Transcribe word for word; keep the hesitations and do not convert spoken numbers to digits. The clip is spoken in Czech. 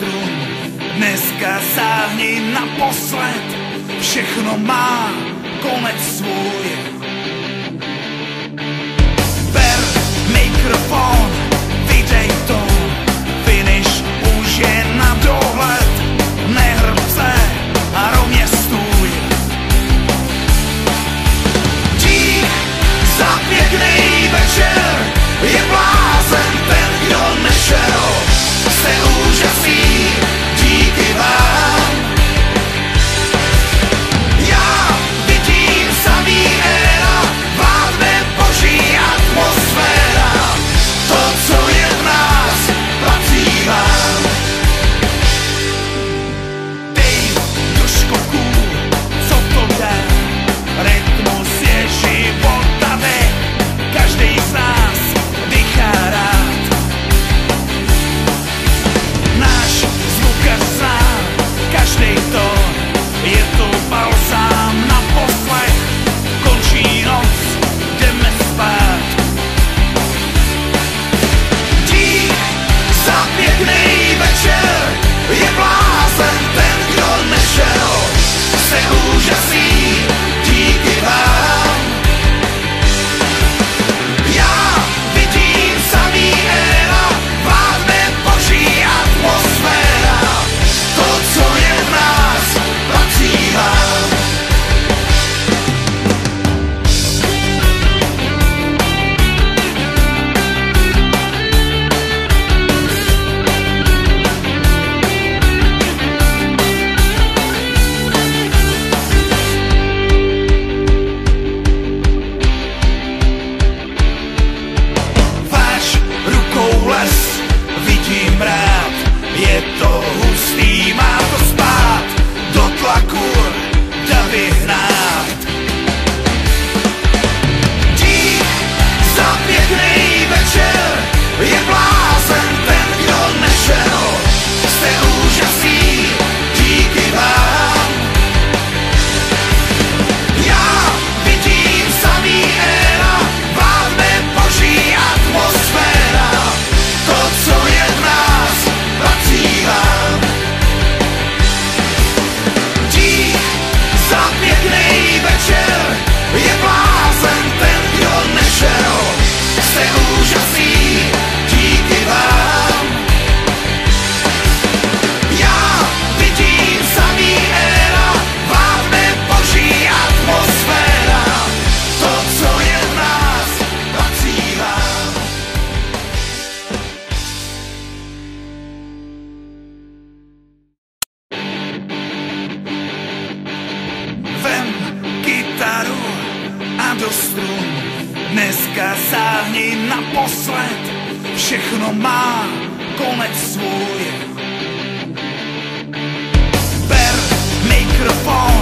strun. Dneska sáhni naposled, všechno má konec svůj. Ber mikrofon, vydej to, finish už je na dohled. Nehrb se a rovně stůj. Dík za pěkný večer, je blázen ten, kdo nešel. Jste úžasný, díky vám. Já vidím samý éra, vládne boží atmosféra. To, co je v nás, patří vám. Dej do škoků, co to dá, rytmus je život tady, každý z nás dýchá rád. Náš zvukař zná každý tón, je to balzám na poslech, končí noc, jdeme spát. Dík za pěkný večer, je blázen ten, kdo nešel. Jste úžasný, díky vám. Já vidím samý éra, vládne boží atmosféra. To, co je v nás, patří vám. Váš rukou les, vidím rád, je to hustý, má to spát, do tlaku davy hnát. Dík za pěkný večer, je blázen ten, kdo nešel. Jste úžasný, díky vám. Já vidím samý éra, vládne boží atmosféra. To, co je v nás, patří vám. Dík za pěkný večer, je blázen ten, kdo nešel. Jste úžasný, díky vám. Já vidím samý éra, vládne boží atmosféra. To, co je v nás, patří vám. Vem kytaru a do strun, dneska sáhni naposled, všechno má konec svůj. Ber mikrofon,